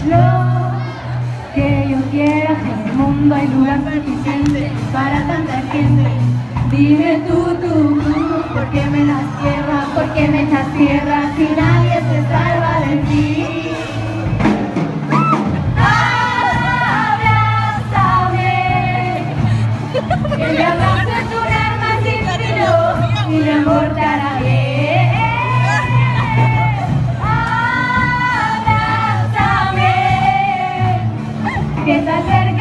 Lo que yo quiero es que en el mundo hay lugar suficiente para tanta gente. Dime tú, ¿por qué me das tierra? ¿Por qué me echas tierra si nadie se salva de ti? Abrázame, que mi abrazo es un arma sin filo y mi amor te hará bien. Abrázame, que estás cerca.